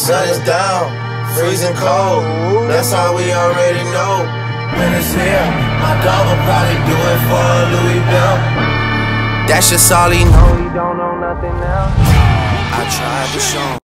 sun is down, freezing cold. That's all we already know. When it's here, my dog will probably do it for a Louis Bell. That's just all he know. He don't know nothing else. I tried to show him.